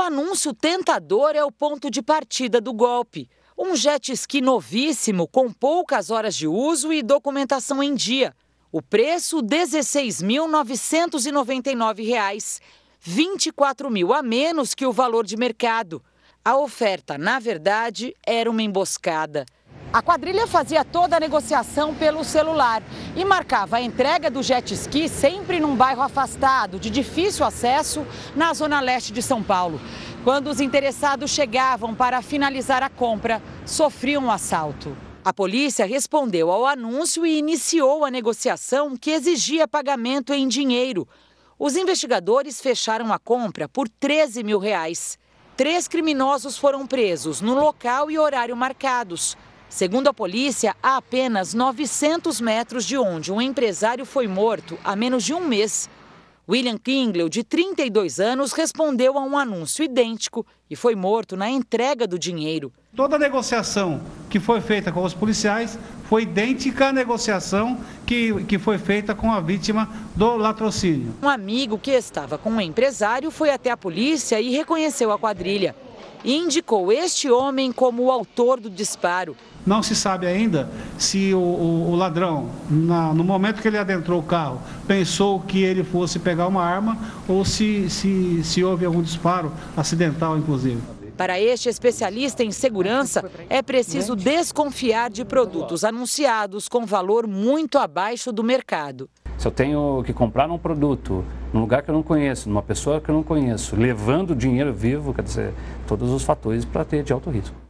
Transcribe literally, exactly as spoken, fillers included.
anúncio tentador é o ponto de partida do golpe. Um jet ski novíssimo com poucas horas de uso e documentação em dia. O preço, dezesseis mil novecentos e noventa e nove reais, vinte e quatro mil a menos que o valor de mercado. A oferta, na verdade, era uma emboscada. A quadrilha fazia toda a negociação pelo celular e marcava a entrega do jet ski sempre num bairro afastado, de difícil acesso, na zona leste de São Paulo. Quando os interessados chegavam para finalizar a compra, sofriam um assalto. A polícia respondeu ao anúncio e iniciou a negociação que exigia pagamento em dinheiro. Os investigadores fecharam a compra por treze mil reais. Três criminosos foram presos no local e horário marcados. Segundo a polícia, a apenas novecentos metros de onde um empresário foi morto há menos de um mês. William Kingley, de trinta e dois anos, respondeu a um anúncio idêntico e foi morto na entrega do dinheiro. Toda a negociação que foi feita com os policiais foi idêntica à negociação que, que foi feita com a vítima do latrocínio. Um amigo que estava com o empresário foi até a polícia e reconheceu a quadrilha. E indicou este homem como o autor do disparo. Não se sabe ainda se o, o, o ladrão, na, no momento que ele adentrou o carro, pensou que ele fosse pegar uma arma ou se, se, se houve algum disparo acidental, inclusive. Para este especialista em segurança, é preciso desconfiar de produtos anunciados com valor muito abaixo do mercado. Se eu tenho que comprar um produto num lugar que eu não conheço, numa pessoa que eu não conheço, levando dinheiro vivo, quer dizer, todos os fatores para ter de alto risco.